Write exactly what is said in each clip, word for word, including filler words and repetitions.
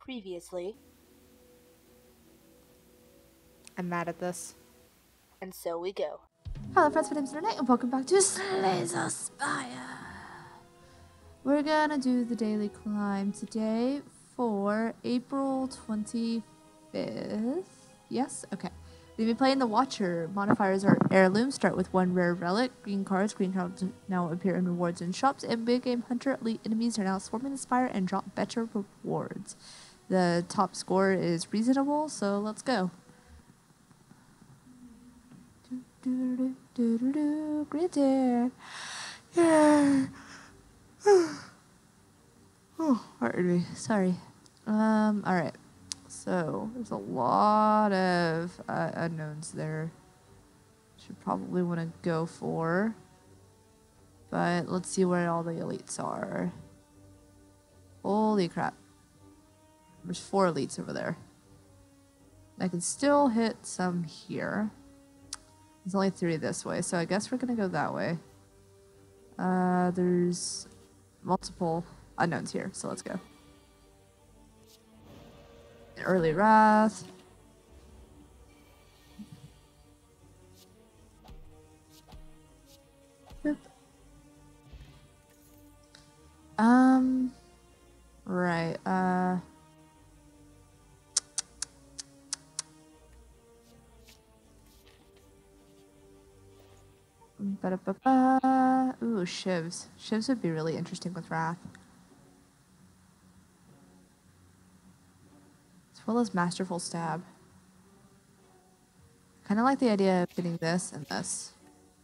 Previously, I'm mad at this. and so we go. Hello friends, my name's Lunernight and welcome back to Spire. We're gonna do the daily climb today for April twenty-fifth. Yes? Okay. We've been playing the Watcher. Modifiers are heirloom, start with one rare relic. Green cards, green cards now appear in rewards in shops. And big game hunter elite enemies are now swarming the Spire and drop better rewards. The top score is reasonable, so let's go. Do do do do do. Granted. Yeah. Oh, pardon me. Sorry. Um. All right. So there's a lot of uh, unknowns there. Should probably want to go for. But let's see where all the elites are. Holy crap! There's four elites over there. I can still hit some here. There's only three this way, so I guess we're gonna go that way. Uh, there's multiple unknowns here, so let's go. Early Wrath. Boop. Um, right, uh... Ba-da-ba-ba. Ooh, shivs. Shivs would be really interesting with Wrath. As well as Masterful Stab. Kind of like the idea of getting this and this.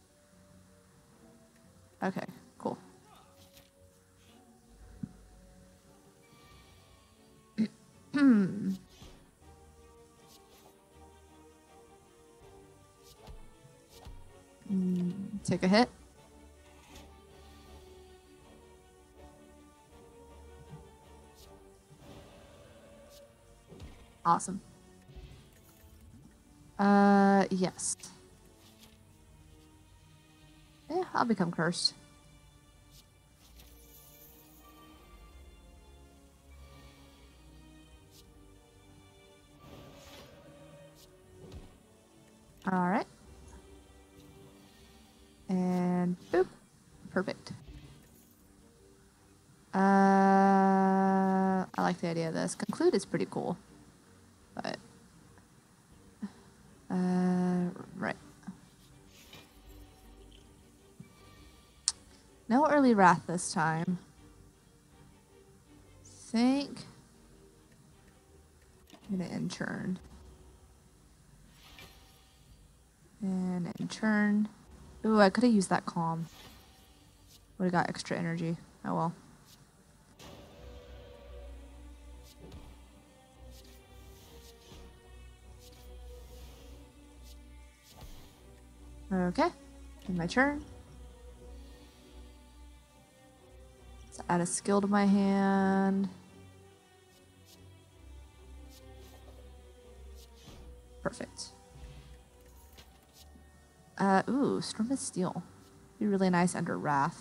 Okay, cool. Hmm. Mm, take a hit. Awesome. Uh, yes. Yeah, I'll become cursed. Alright. And boop. Perfect. Uh, I like the idea of this. Conclude is pretty cool. But, uh, right. No early wrath this time. Think I'm gonna intern. And intern. Ooh, I could have used that calm. Would have got extra energy. Oh well. Okay. In my turn. Let's add a skill to my hand. Perfect. Uh, ooh, Storm of Steel. Be really nice under Wrath.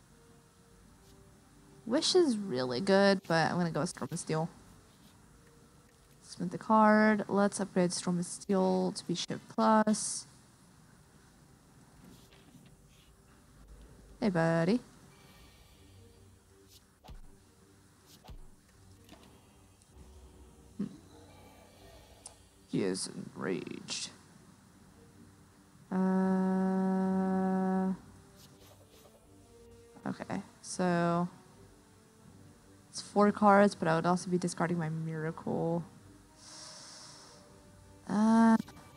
Wish is really good, but I'm gonna go with Storm of Steel. Smith the card. Let's upgrade Storm of Steel to be Shiv Plus. Hey, buddy. Hmm. He is enraged. Uh, okay, so it's four cards, but I would also be discarding my Miracle. Uh,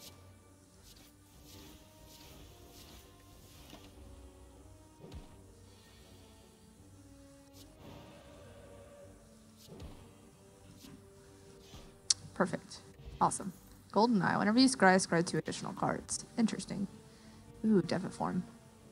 perfect. Awesome. Golden Eye. Whenever you scry, scry two additional cards. Interesting. Ooh, Deviant Form.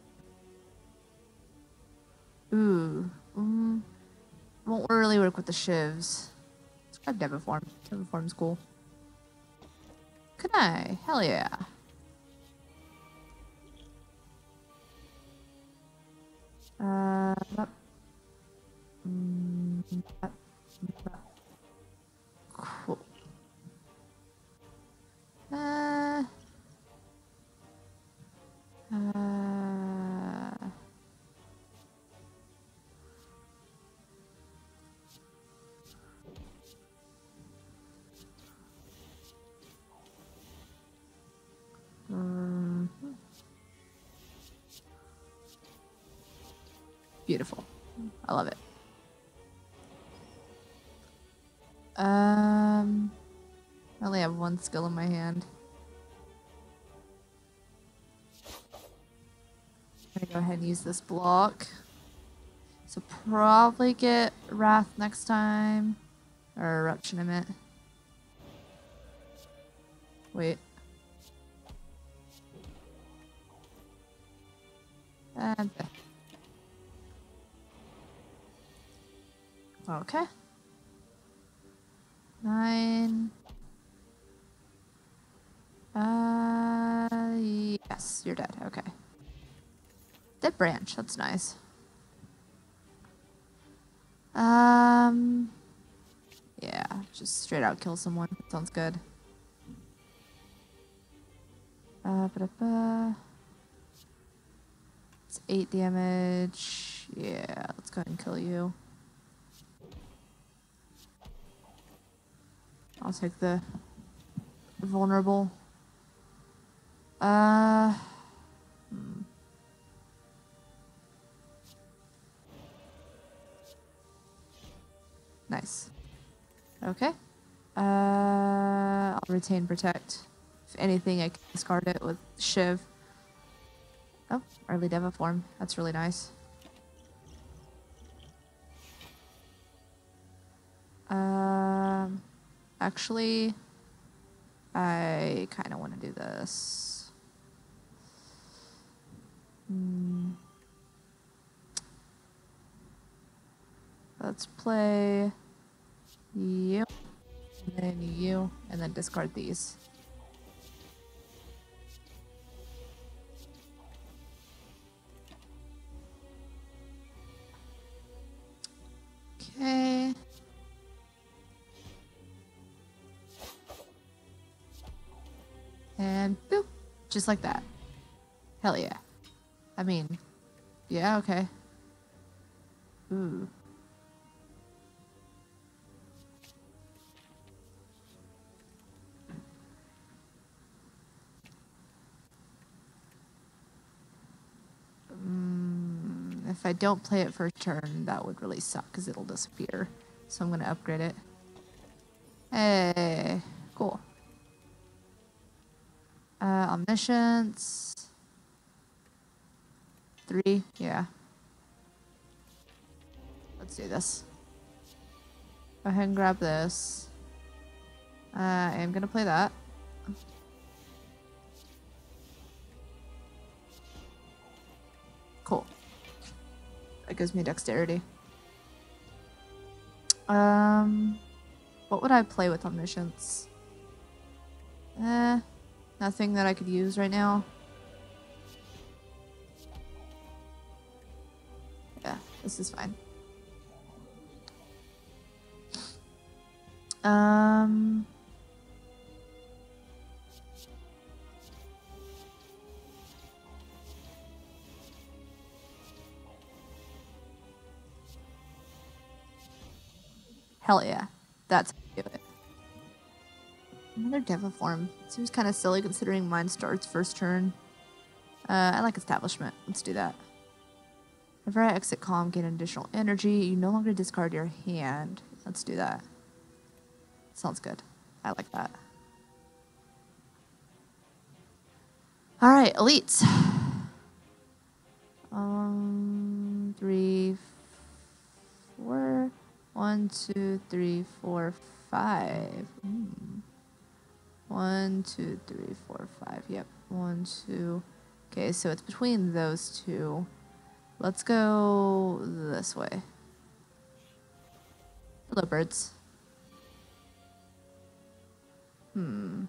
Ooh. Mm. Won't really work with the shivs. Let's grab Deviant Form. Deviant Form's cool. Can I? Hell yeah. Uh, mm, Beautiful. I love it. Um, I only have one skill in my hand. I'm gonna go ahead and use this block. So probably get Wrath next time. Or Eruption, I meant. Wait. And okay. Nine. Uh, yes, you're dead. Okay. Dead branch. That's nice. Um, yeah, just straight out kill someone. Sounds good. Uh, ba-da-ba. It's eight damage. Yeah, let's go ahead and kill you. I'll take the vulnerable. Uh, hmm. Nice. Okay. Uh, I'll retain protect. If anything, I can discard it with Shiv. Oh, early Deva form. That's really nice. Um, actually, I kind of want to do this. Hmm. Let's play you, and then you, and then discard these. Okay. And boop. Just like that. Hell yeah. I mean, yeah, okay. Ooh. Mm, if I don't play it for a turn, that would really suck because it'll disappear. So I'm going to upgrade it. Hey, cool. Uh, omniscience. Three, yeah. Let's do this. Go ahead and grab this. Uh, I am gonna play that. Cool. That gives me dexterity. Um, what would I play with omniscience? Eh, nothing that I could use right now. Yeah, this is fine. Um... Hell yeah. That's how you do it. Another Deva form. Seems kind of silly considering mine starts first turn. Uh, I like Establishment. Let's do that. Whenever I exit calm, gain additional energy. You no longer discard your hand. Let's do that. Sounds good. I like that. Alright, elites. Um, three, four. One, two, three, four, five. Mm. One, two, three, four, five. Yep. One, two. Okay, so it's between those two. Let's go this way. Hello, birds. Hmm.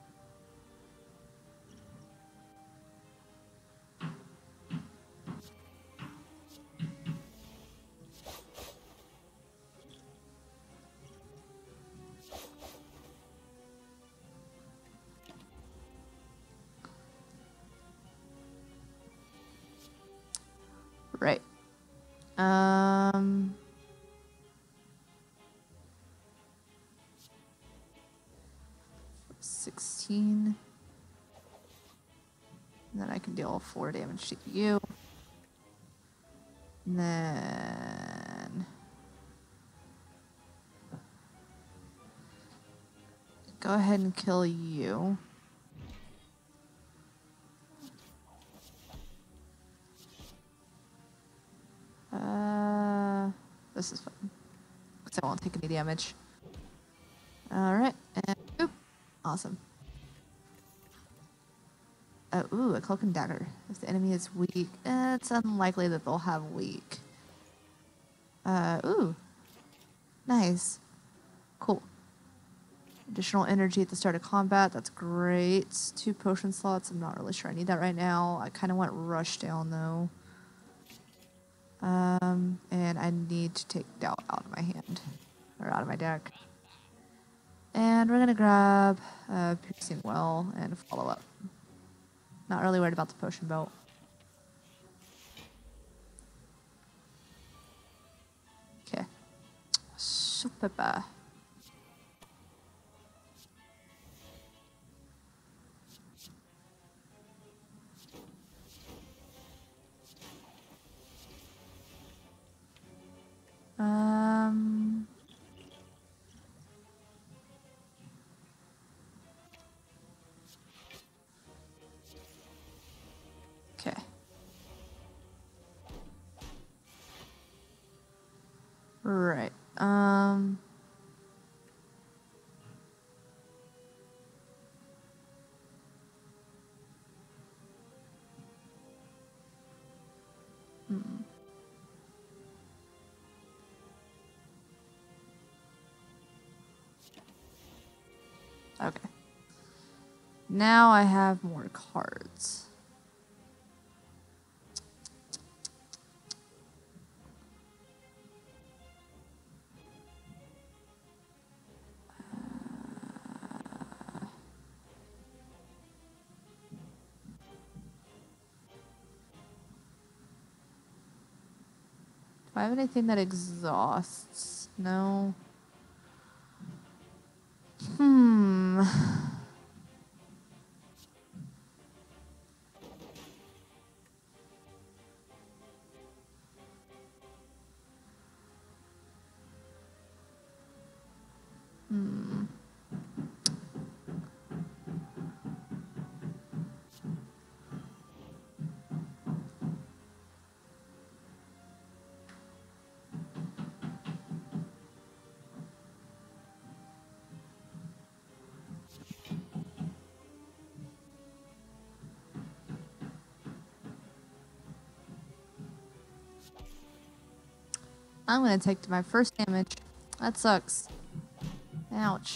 Right. Um... sixteen. And then I can deal four damage to you. And then go ahead and kill you. Uh, this is fun. Because I won't take any damage. Alright, and boop. Awesome. Uh, ooh, a cloak and dagger. If the enemy is weak, eh, it's unlikely that they'll have weak. Uh, ooh. Nice. Cool. Additional energy at the start of combat. That's great. Two potion slots. I'm not really sure I need that right now. I kind of want rush down though. Um, and I need to take doubt out of my hand. Or out of my deck. And we're going to grab uh, Piercing Well and follow up. Not really worried about the potion belt. Okay. Super. Um. Okay. Right. Um. Hmm. Okay. Now I have more cards. Do I have anything that exhausts? No. Hmm. Hmm. I'm gonna take my first damage. That sucks. Ouch.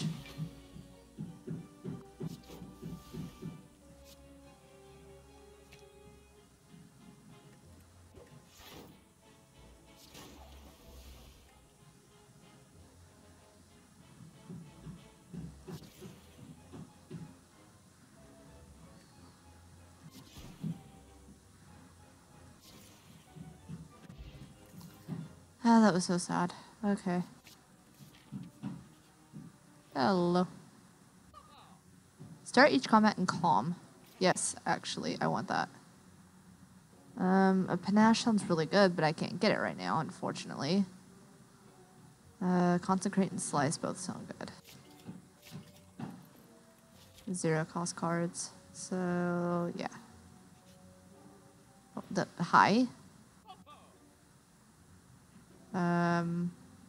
Ah, that was so sad. Okay. Hello. Start each combat in calm. Yes, actually, I want that. Um, a panache sounds really good, but I can't get it right now, unfortunately. Uh, consecrate and slice both sound good. Zero cost cards. So, yeah. Oh, the high. Um...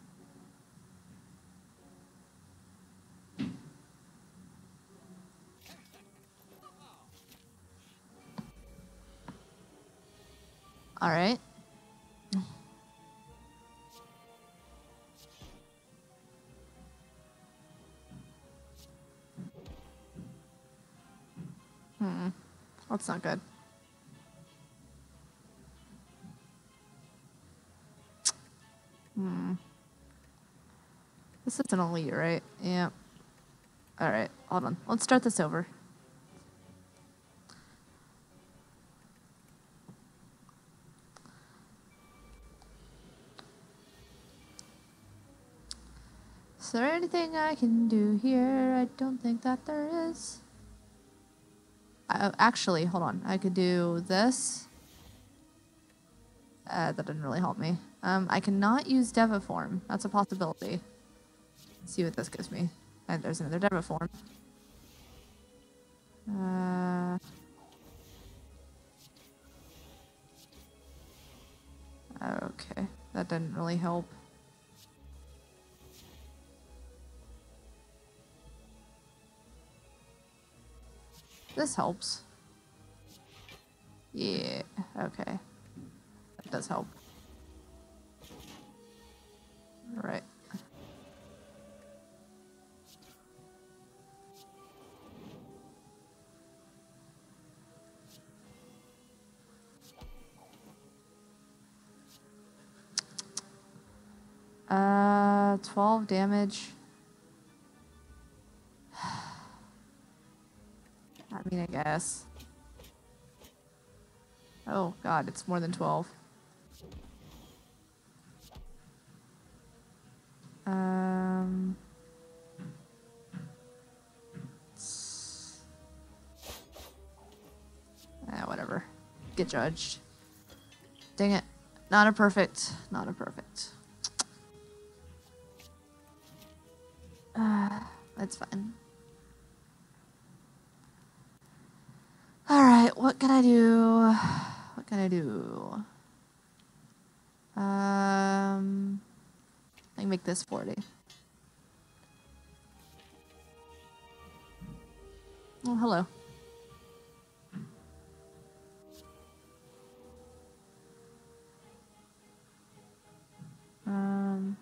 Alright. Hmm. That's not good. Hmm. This is an elite, right? Yeah. Alright, hold on. Let's start this over. Is there anything I can do here? I don't think that there is. I, actually, hold on. I could do this. Uh, that didn't really help me. Um, I cannot use Deviform. That's a possibility. Let's see what this gives me. And there's another Deviform. Uh, okay, that didn't really help. This helps. Yeah, okay. That does help. Right. Uh, twelve damage. I mean, I guess. Oh god, it's more than twelve. Um... Ah, whatever. Get judged. Dang it. Not a perfect. Not a perfect. Uh, that's fine. Alright, what can I do? What can I do? Um, I can make this forty. Oh, hello. Um...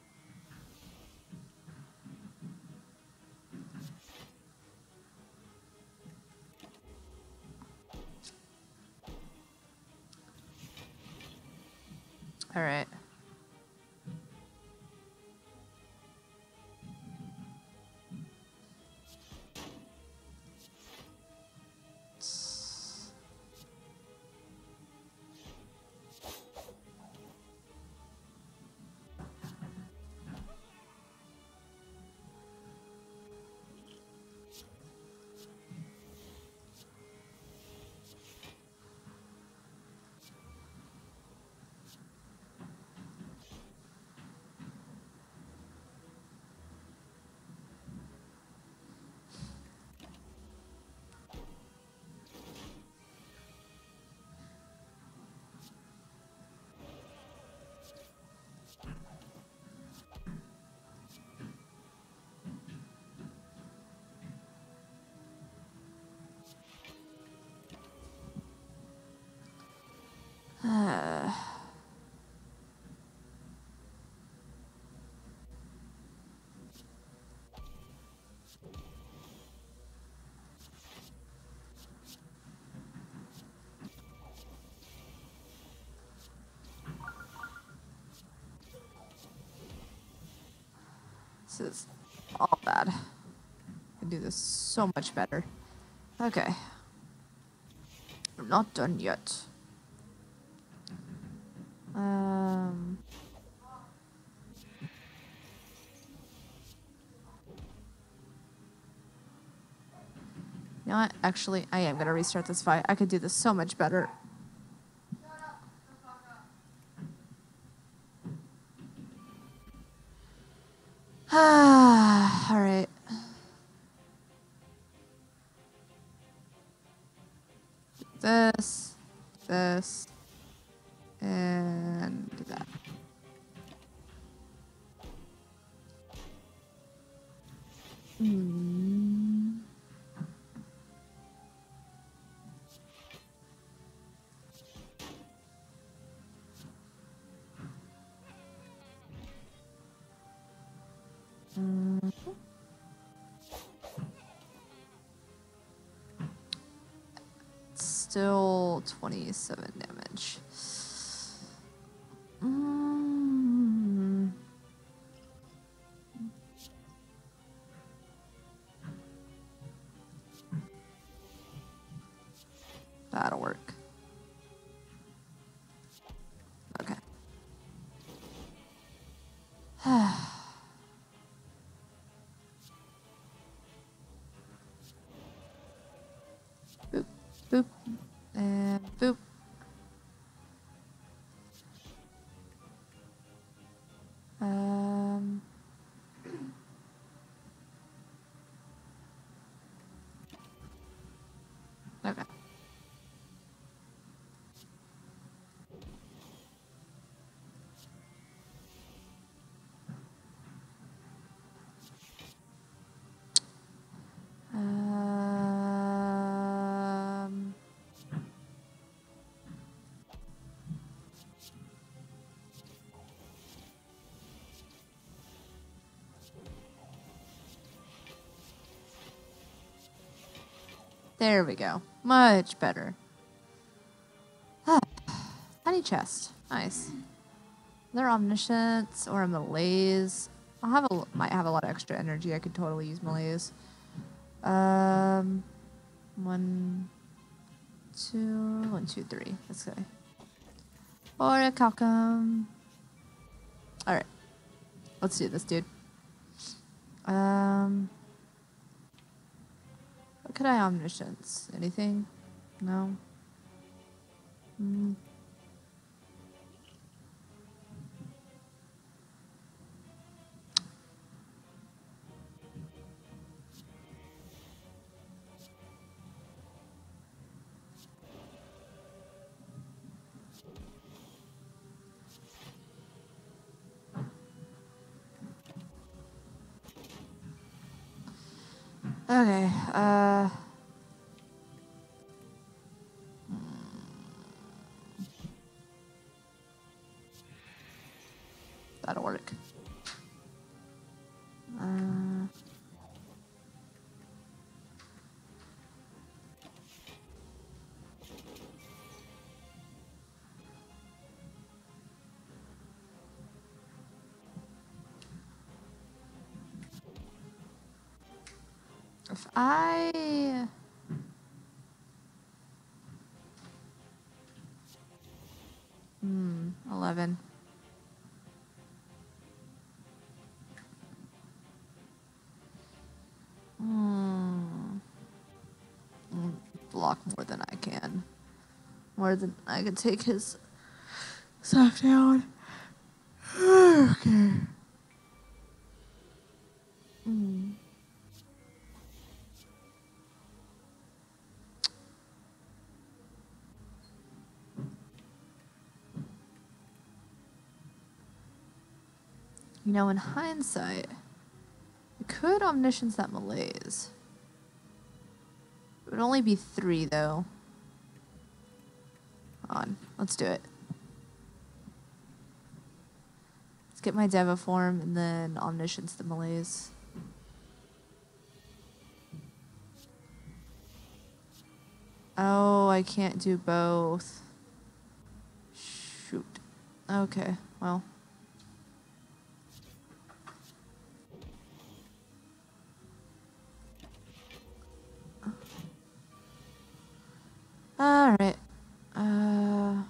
Alright. Uh... This is all bad. I can do this so much better. Okay. I'm not done yet. Um... You know what? Actually, I am gonna restart this fight. I could do this so much better. Ah, all right. This, this, and that. Hmm. Mm. Still twenty-seven damage. Mm. That'll work. Okay. Boop, boop, and boop. There we go. Much better. Ah, tiny chest. Nice. They're omniscience or a malaise. I'll have a might have a lot of extra energy. I could totally use malaise. Um, one, two, one, two, three. Let's go. Or a calcum. All right, let's do this, dude. Um, what could I omniscience? Anything? No. Mm. Okay, uh... that'll work. Uh... If I... Hmm, eleven. Hmm. Mm, block more than I can. More than I can take his stuff down. Okay. Hmm. You know, in hindsight, you could omniscience that malaise. It would only be three, though. On. Let's do it. Let's get my Deva form and then omniscience the malaise. Oh, I can't do both. Shoot. Okay, well. Alright. Uh...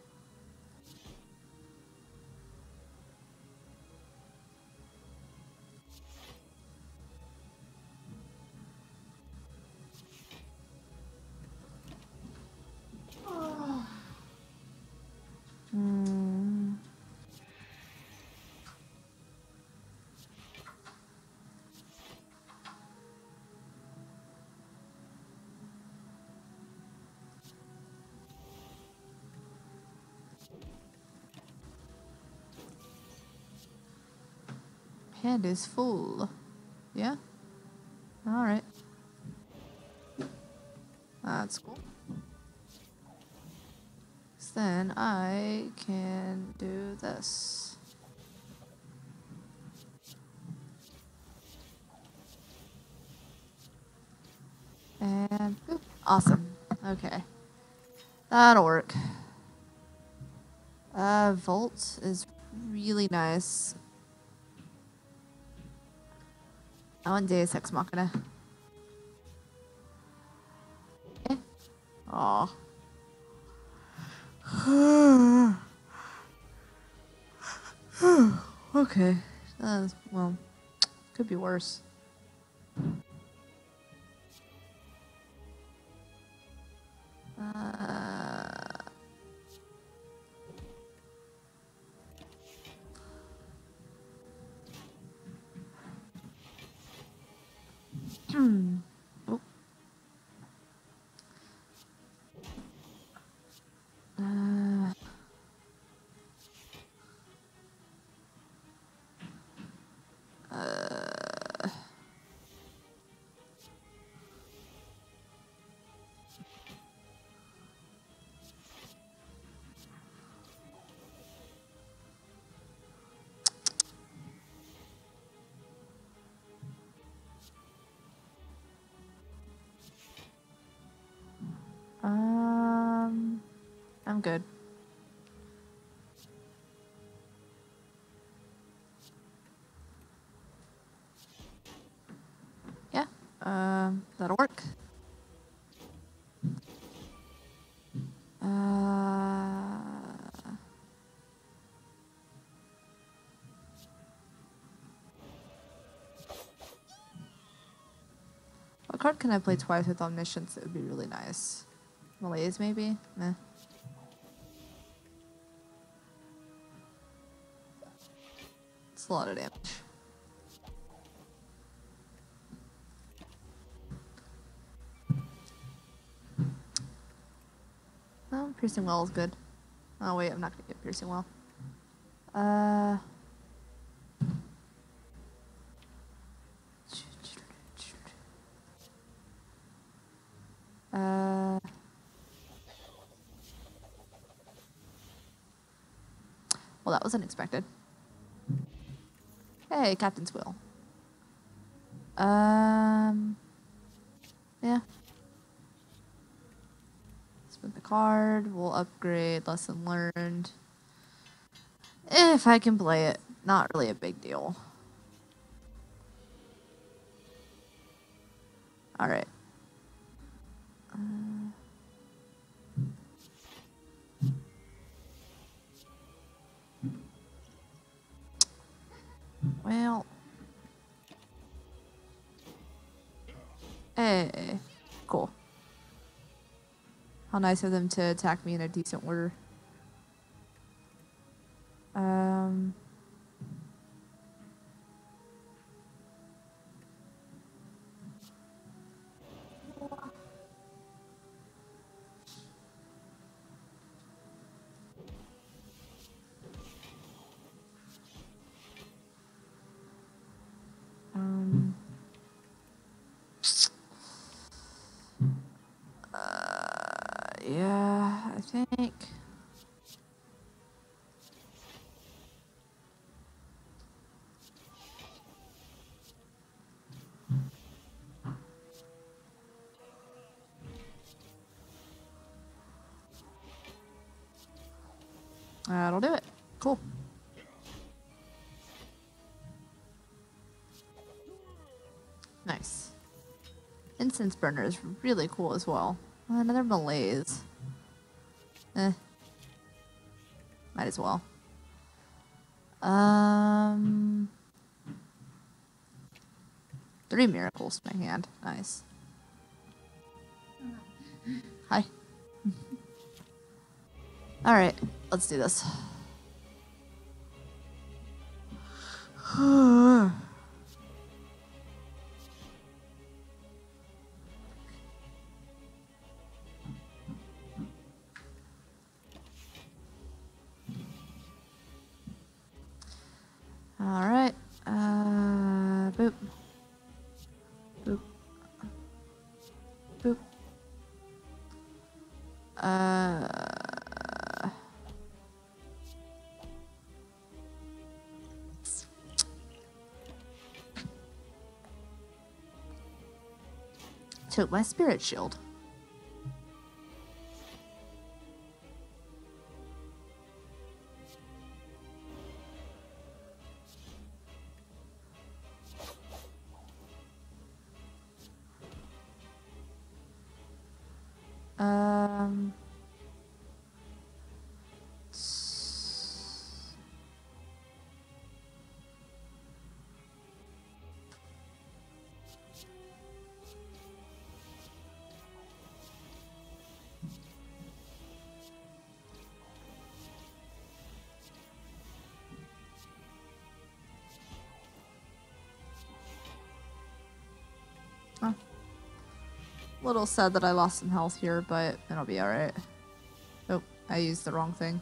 Hmm. Hand is full. Yeah? Alright. That's cool. So then I can do this. And boop. Awesome. Okay. That'll work. Uh, Volt is really nice. I want Deus Ex Machina. Okay. Aw. Okay. Uh, well, could be worse. Uh... oh. Uh... Uh... good. Yeah, um, that'll work. Uh, what card can I play twice with Omniscience? It would be really nice. Malaise, maybe? Meh. It's a lot of damage. Oh, Piercing Well is good. Oh wait, I'm not gonna get Piercing Well. Uh... Uh... Well, that was unexpected. Hey, Captain's Wheel. Um... Yeah. Spin the card. We'll upgrade Lesson Learned. If I can play it. Not really a big deal. Alright. Uh, well. Hey. Cool. How nice of them to attack me in a decent order. Um... Um... Uh, yeah, I think... That'll do it. Cool. Nice. Incense burner is really cool as well. Another malaise. Eh. Might as well. Um. Three miracles in my hand. Nice. Hi. Alright, let's do this. Alright. Uh, boop. Boop. Boop. Uh... Took my spirit shield. Um... Oh. Little sad that I lost some health here, but it'll be alright. Oh, I used the wrong thing.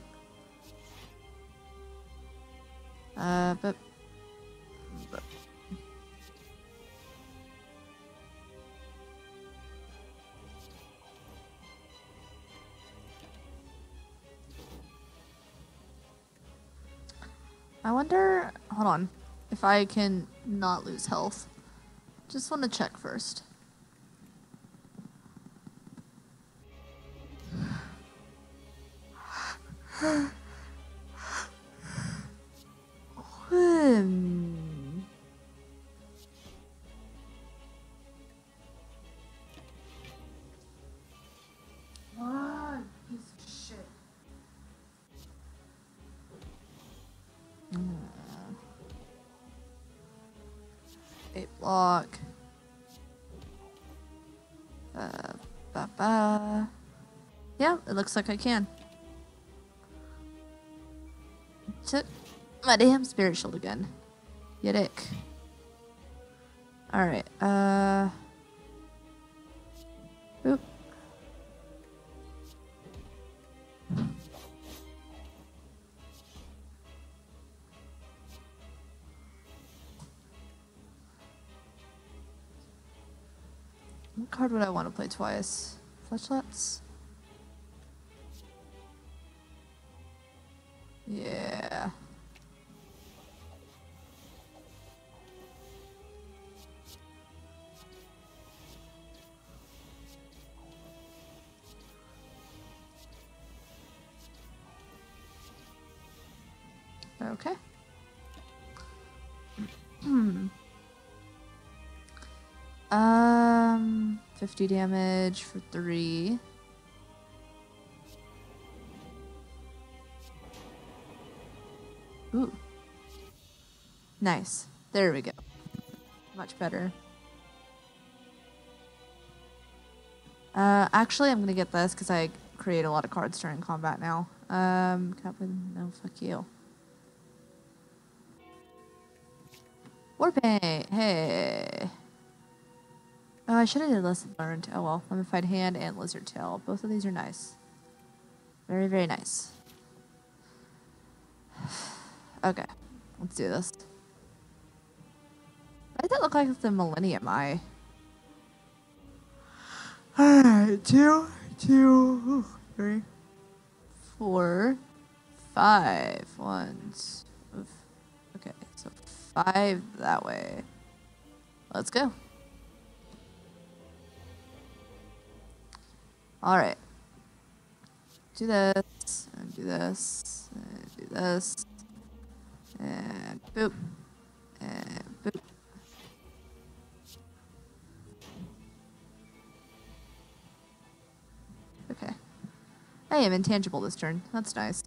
Uh, but... but. I wonder... Hold on. If I can not lose health. Just want to check first. block. Uh, ba ba. Yeah, it looks like I can. Took my damn spirit shield again. You dick. Alright, uh... Oop. What card would I want to play twice? Fletchlets? Yeah. Okay. Hmm. Um, fifty damage for three. Ooh. Nice. There we go. Much better. Uh, actually, I'm gonna get this because I create a lot of cards during combat now. Um, can I play them? No, fuck you. Warpaint! Hey! Oh, I should have did lesson learned. Oh well. Mummified Hand and Lizard Tail. Both of these are nice. Very, very nice. Okay. Let's do this. Why does that look like the Millennium Eye? Alright, two, two, three, four, five. One, two, okay, so five that way. Let's go. Alright. Do this, and do this, and do this, and boop, and boop. Okay. I am intangible this turn. That's nice.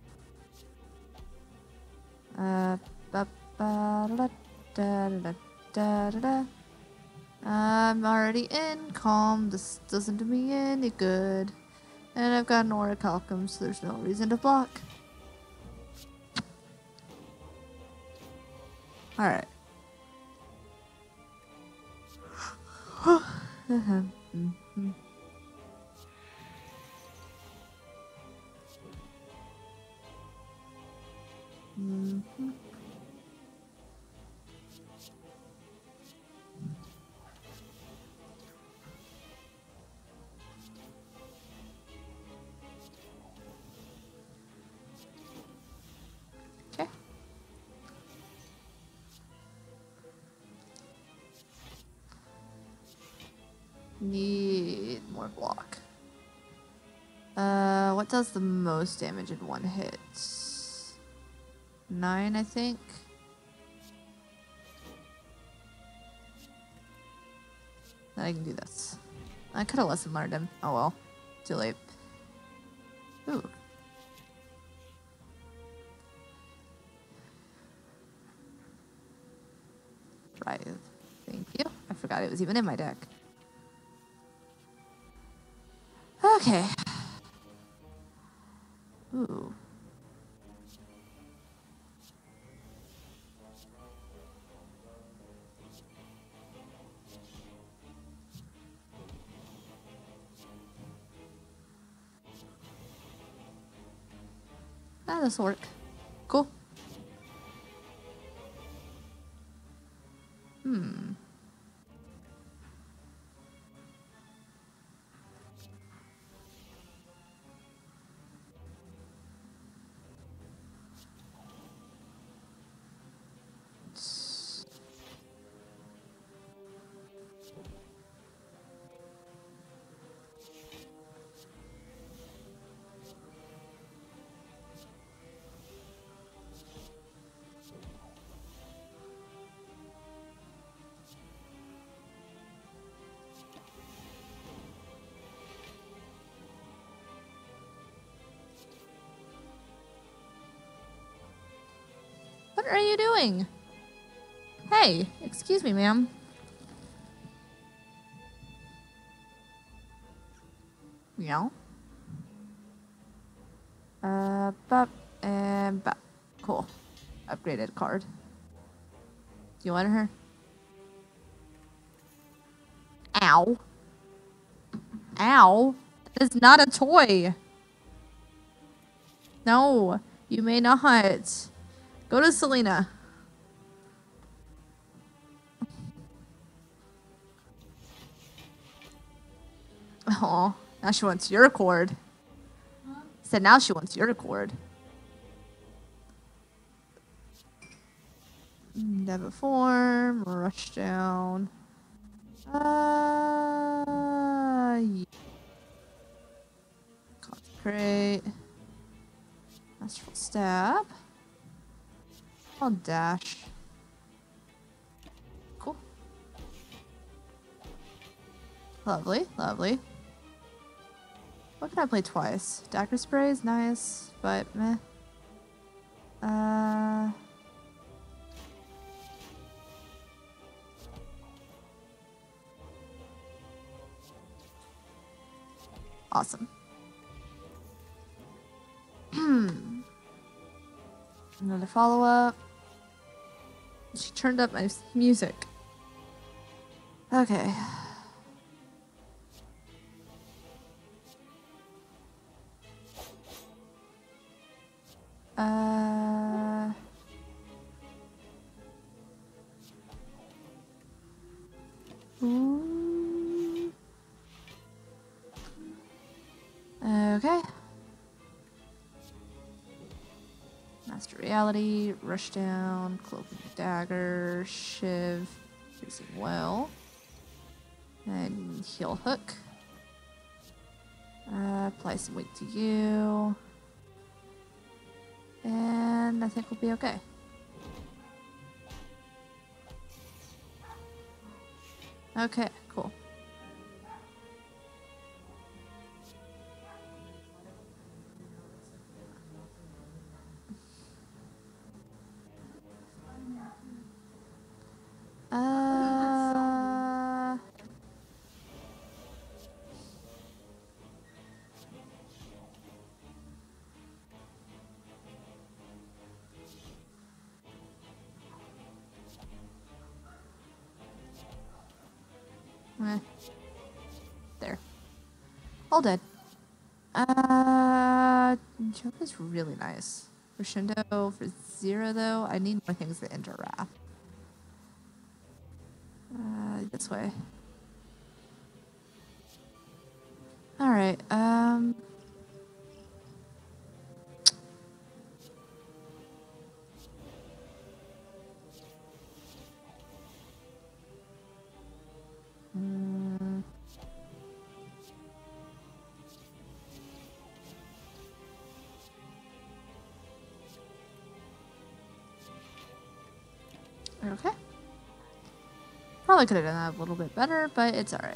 Uh, ba ba da da da da da da. I'm already in calm. This doesn't do me any good. And I've got an aura calcum, so there's no reason to block. Alright. mm-hmm. Mm-hmm. Okay. Need more block. Uh, what does the most damage in one hit? Nine, I think. Then I can do this. I could have lesson learned him. Oh well. Too late. Ooh. Right. Thank you. I forgot it was even in my deck. Okay. Ooh. Ah, this'll work. Cool. Hmm. What are you doing? Hey, excuse me, ma'am. Yeah. Uh, bop, and bop. Cool. Upgraded card. Do you want her? Ow. Ow. That is not a toy. No, you may not. Go to Selena. Oh, now she wants your cord. Huh? Said now she wants your cord. Never form, rush down. Uh, yeah. Consecrate. Masterful stab. I'll dash. Cool. Lovely, lovely. What can I play twice? Dagger spray is nice, but meh. Uh. Awesome. Another follow-up. She turned up my music. Okay. Uh... Ooh. Okay. Master Reality, Rush Down, Cloak and Dagger, Shiv, Piercing Well, and Heal Hook. Uh, apply some weight to you. And I think we'll be okay. Okay, cool. Uh... Eh. There. All dead. Uh, Joke is really nice. For Shindo, for zero though, I need more things that enter Wrath. Uh, this way. Alright, um... Mm. Okay. Probably could have done that a little bit better, but it's alright.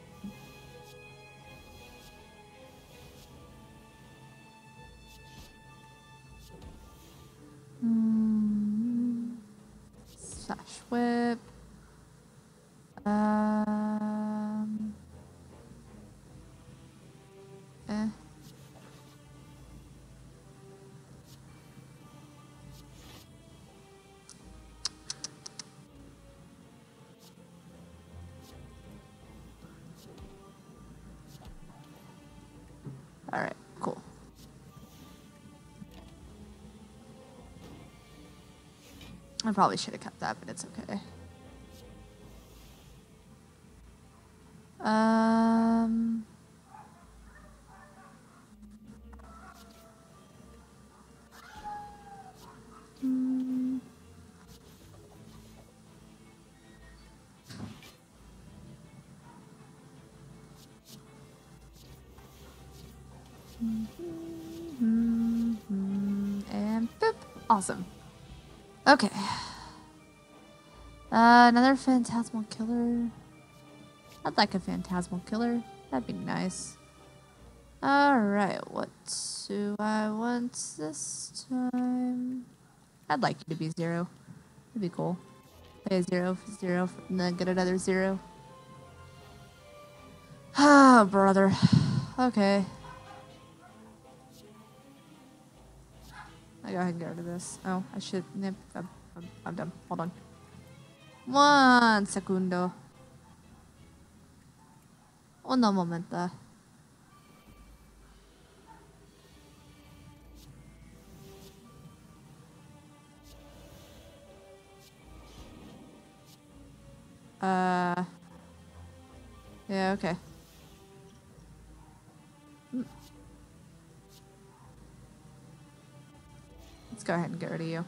Mm. Slash whip. Um. Eh. Alright, cool. I probably should have kept that, but it's okay. Um... Mm. Mm-hmm. And boop. Awesome. Okay. Uh, another phantasmal killer. I'd like a phantasmal killer. That'd be nice. Alright, what do I want this time? I'd like you to be zero. That'd be cool. Play a zero, zero, and then get another zero. Ah, brother. Okay. I go ahead and get rid of this. Oh, I should. Yep, I'm, I'm, I'm done. Hold on. One segundo. Uno momento. Uh. Yeah, okay. Mm. Let's go ahead and get rid of you.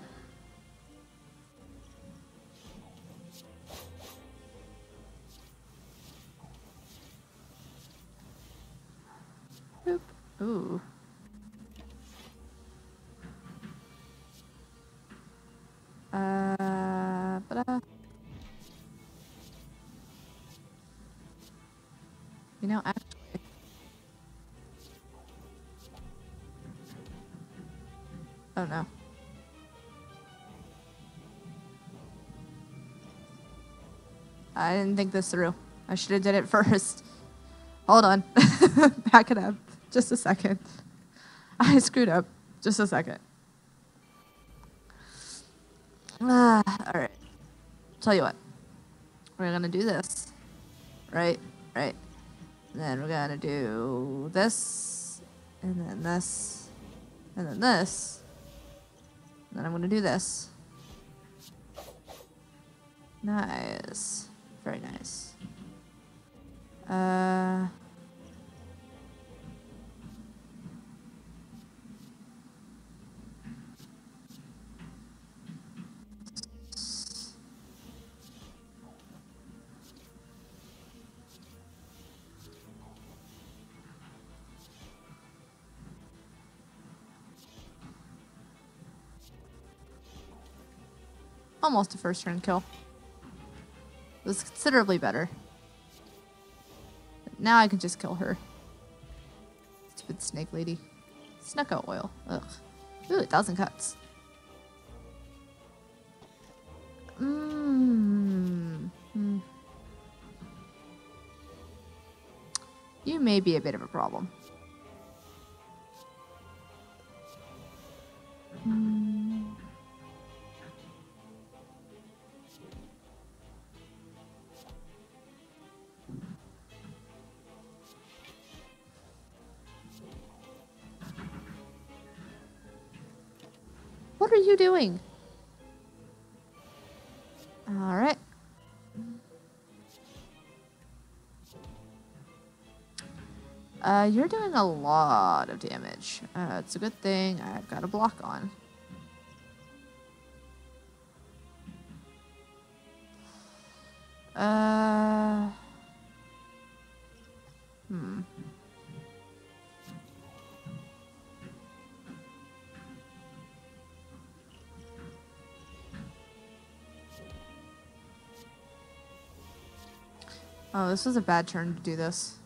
Boop. Ooh. Uh, but uh, you know, actually, oh no. I didn't think this through. I should have did it first. Hold on. Back it up. Just a second. I screwed up. Just a second. Ah, all right. Tell you what. We're gonna do this. Right? Right. And then we're gonna do this. And then this. And then this. And then I'm gonna do this. Nice. Very nice. Uh... Almost a first turn kill. It was considerably better. But now I can just kill her. Stupid snake lady. Snuck out oil. Ugh. Ooh, a thousand cuts. Mmm. Mm. You may be a bit of a problem. Mm. What are you doing? All right. Uh, you're doing a lot of damage. Uh, it's a good thing I've got a block on. Uh. Hmm. Oh, this was a bad turn to do this.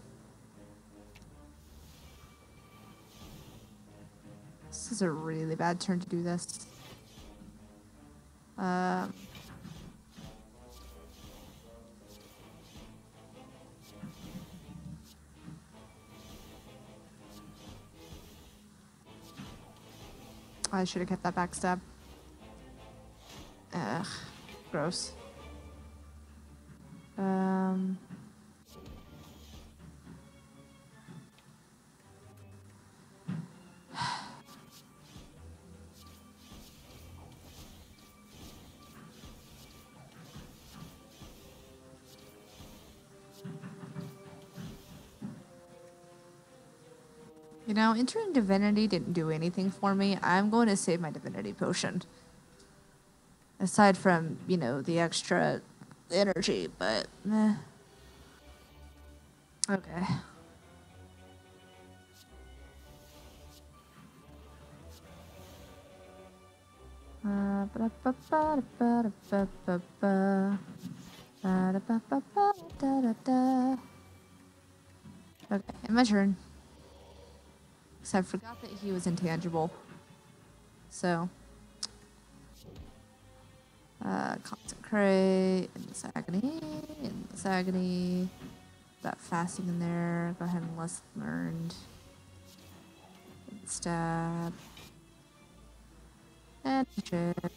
This is a really bad turn to do this. Um. I should have kept that backstab. Ugh. Gross. Um. You know, entering divinity didn't do anything for me. I'm going to save my divinity potion. Aside from, you know, the extra energy, but meh. Okay. Uh, okay, and my turn. So I forgot that he was intangible. So, uh, consecrate in this agony, in this agony. that fasting in there. Go ahead and lesson learned. Stab. And shift.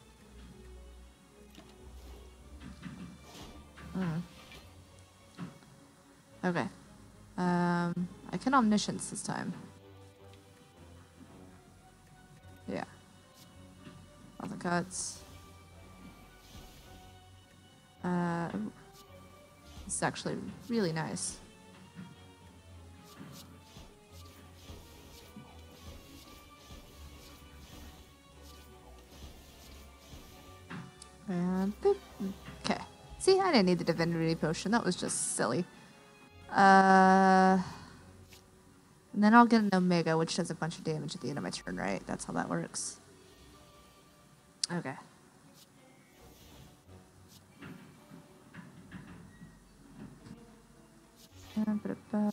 Mm. Okay. Um, I can omniscience this time. Yeah. Thousand cuts. Uh, ooh. This is actually really nice. And boop. Okay. See, I didn't need the divinity potion. That was just silly. Uh, and then I'll get an omega, which does a bunch of damage at the end of my turn, right? That's how that works. Okay. And ba-da-ba.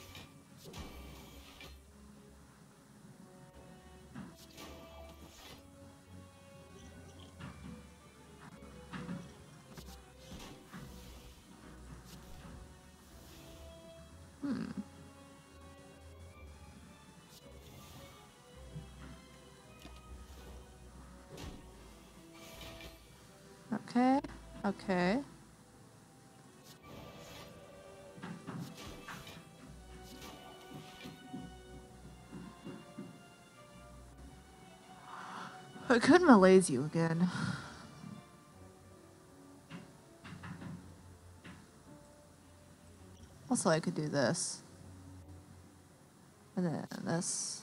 Hmm. Okay. Okay. I could malaise you again. Also, I could do this. And then this.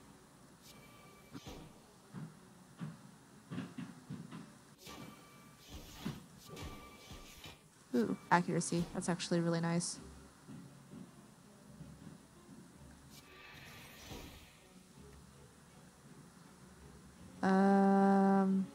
Ooh, accuracy. That's actually really nice. Um...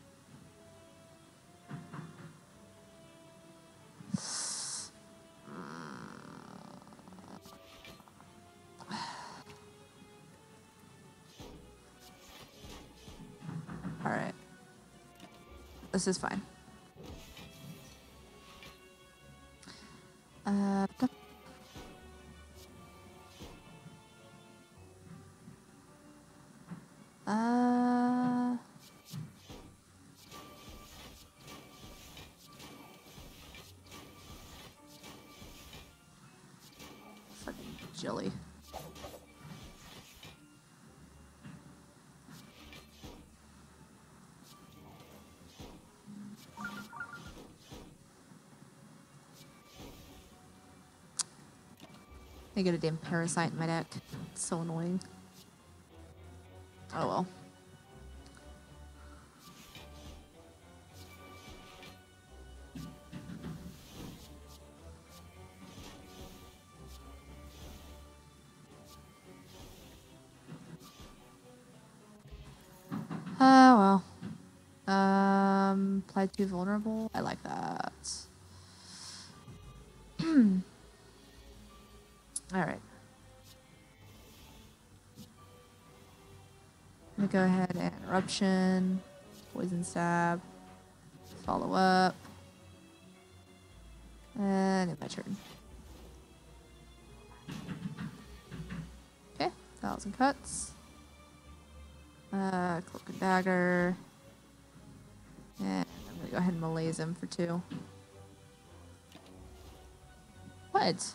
Alright. This is fine. Uh... Uh... Fucking jelly. I get a damn parasite in my deck. It's so annoying. Oh well. Oh well. Um, apply to vulnerable. I like that. All right. I'm gonna go ahead and eruption, poison stab, follow up, and end my turn. Okay, thousand cuts. Uh, cloak and dagger, and I'm gonna go ahead and malaise him for two. What?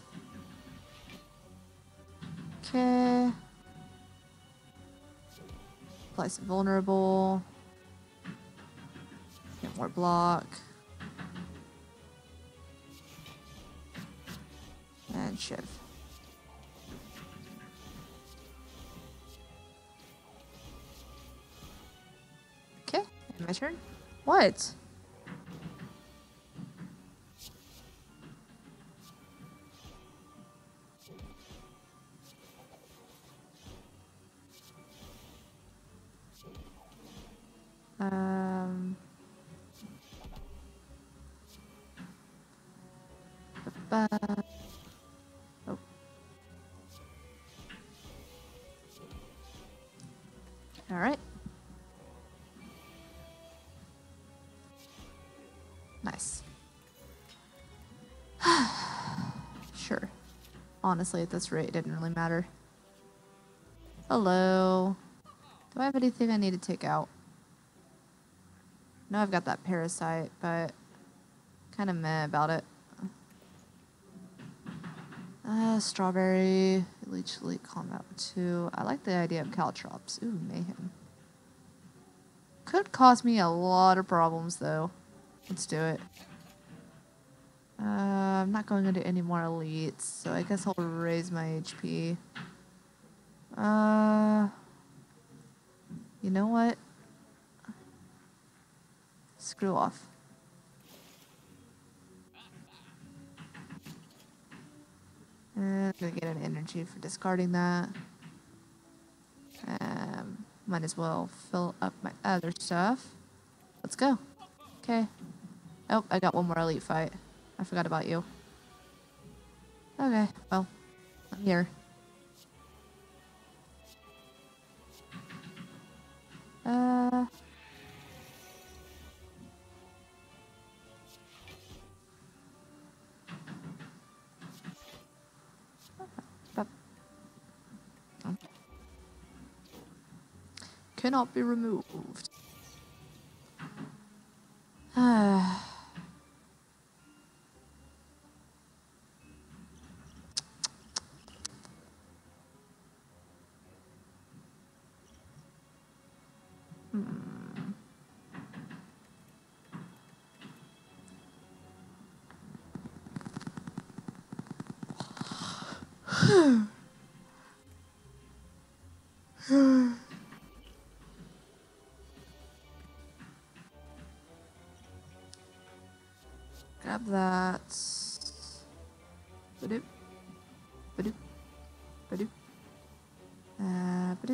Okay. Apply some vulnerable. Get more block. And shiv. Okay, and my turn. What? Um, ba -ba. Oh. All right. Nice. Sure. Honestly, at this rate, it didn't really matter. Hello. Do I have anything I need to take out? No, I've got that parasite, but kind of meh about it. Uh, strawberry, leech elite combat two. I like the idea of caltrops. Ooh, mayhem. Could cause me a lot of problems, though. Let's do it. Uh, I'm not going into any more elites, so I guess I'll raise my H P. Uh, you know what? Screw off. And I'm gonna get an energy for discarding that. Um, might as well fill up my other stuff. Let's go. Okay. Oh, I got one more elite fight. I forgot about you. Okay, well, I'm here. Uh... Cannot be removed. Ah. Hmm. Grab that. Ba-doop. Ba-doop. Ba-doop. Uh, ba-doop.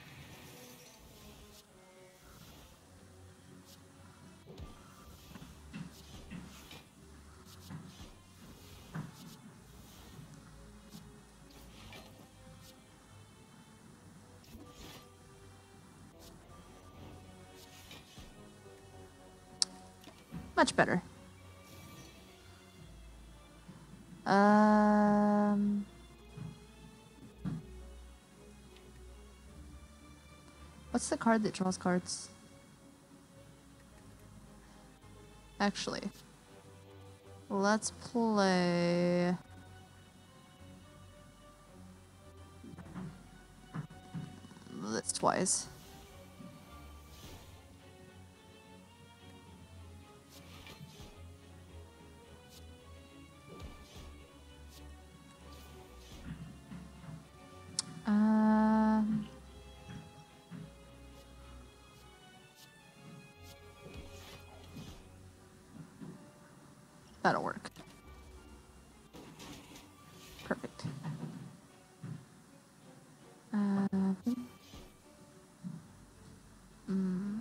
Much better. Um... What's the card that draws cards? Actually, let's play... this twice. Um... That'll work. Perfect. Uh, mm.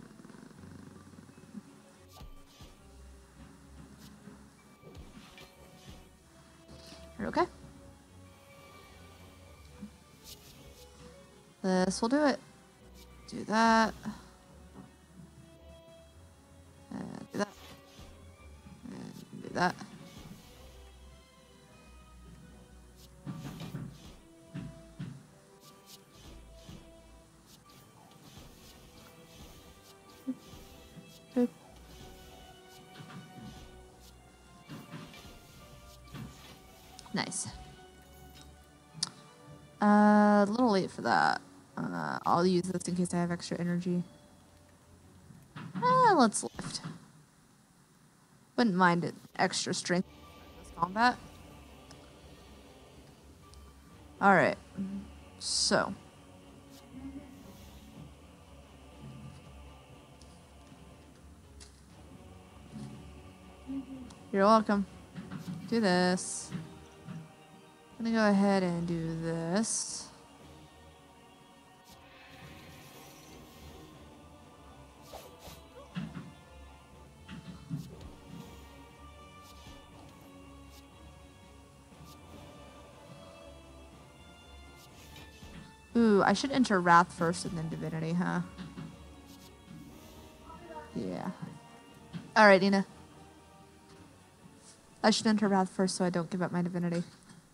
You're okay? This will do it. Do that. And do that. And do that. Boop. Nice. Uh, a little late for that. Uh, I'll use this in case I have extra energy. Uh, let's lift. Wouldn't mind it extra strength in this combat. Alright. So. You're welcome. Do this. I'm gonna go ahead and do this. Ooh, I should enter Wrath first and then Divinity, huh? Yeah. Alright, Nina. I should enter Wrath first so I don't give up my divinity.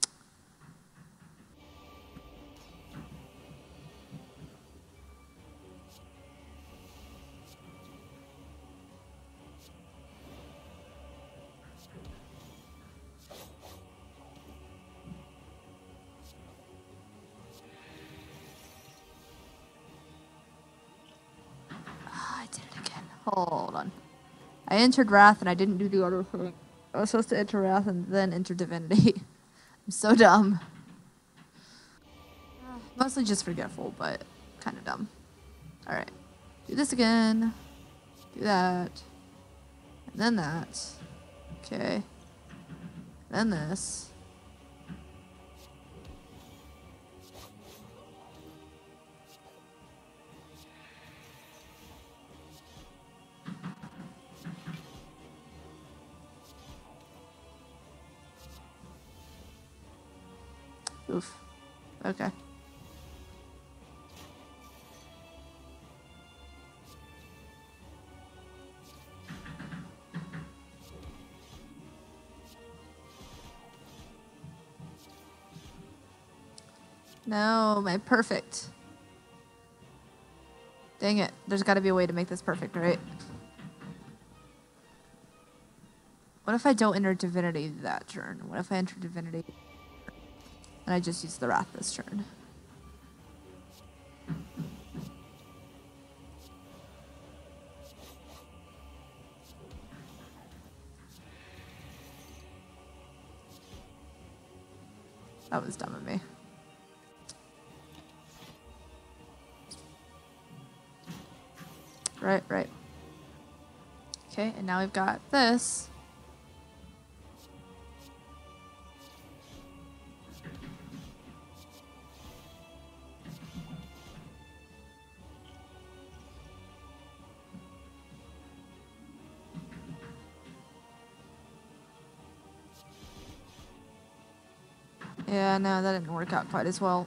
Ah, I did it again. Hold on. I entered Wrath and I didn't do the other thing. I was supposed to enter Wrath and then enter Divinity. I'm so dumb. Uh, mostly just forgetful, but kind of dumb. Alright. Do this again. Do that. And then that. Okay. Then this. Oof. Okay. No, my perfect. Dang it. There's got to be a way to make this perfect, right? What if I don't enter Divinity that turn? What if I enter Divinity and I just use the Wrath this turn? That was dumb of me. Right, right. Okay, and now we've got this. Yeah, no, that didn't work out quite as well.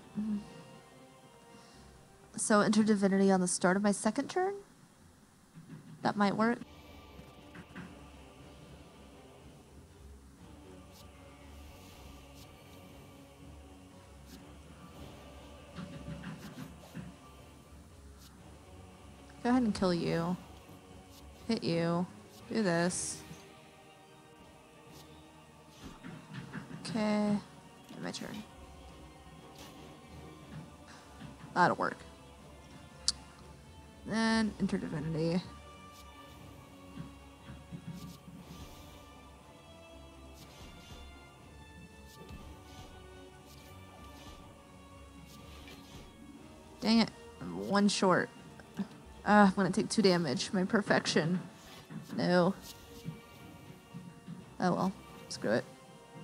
So enter Divinity on the start of my second turn? That might work. Go ahead and kill you. Hit you. Do this. Okay. My turn. That'll work. Then enter Divinity. Dang it. I'm one short. Uh, I'm gonna take two damage. My perfection. No. Oh well. Screw it.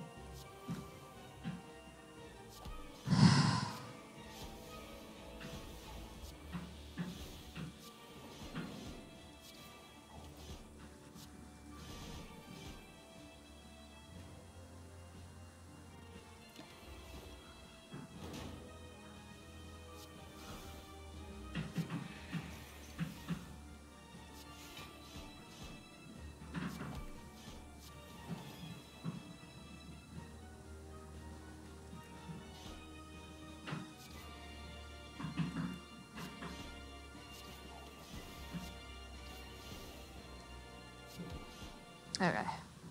Okay.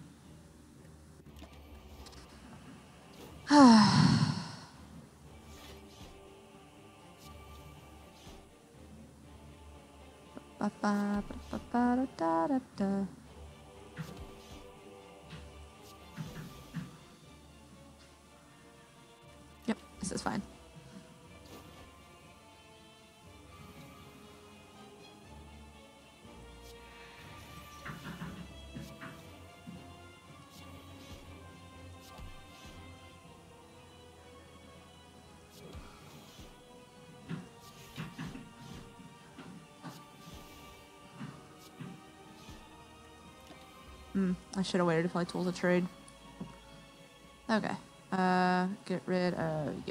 Yep, this is fine. Hmm, I should have waited to play Tools of Trade. Okay. Uh, get rid of you.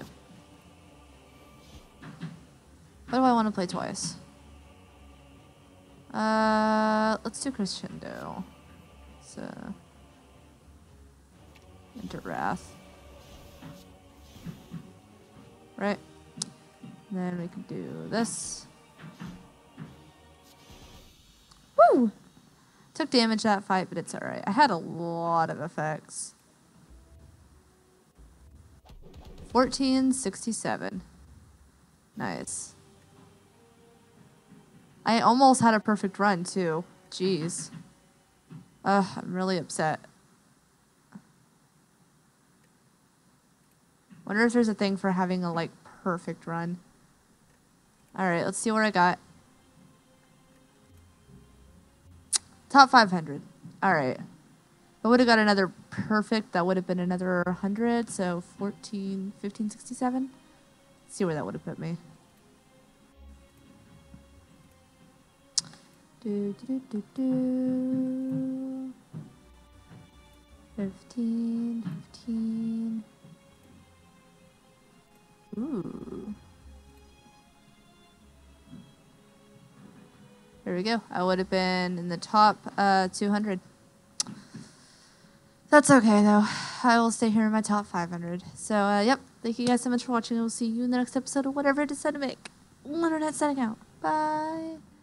What do I want to play twice? Uh, let's do Crescendo. So, into Wrath. Right? And then we can do this. Woo! Took damage that fight, but it's alright. I had a lot of effects. fourteen sixty-seven. Nice. I almost had a perfect run, too. Jeez. Ugh, I'm really upset. Wonder if there's a thing for having a, like, perfect run. Alright, let's see what I got. Top five hundred. Alright. If I would have got another perfect, that would have been another one hundred, so fourteen, fifteen sixty-seven. Let's see where that would have put me. Do, do, do, do, do. fifteen, fifteen. Ooh. There we go. I would have been in the top uh, two hundred. That's okay, though. I will stay here in my top five hundred. So, uh, yep. Thank you guys so much for watching. I will see you in the next episode of whatever I decide to make. Lunernight signing out. Bye.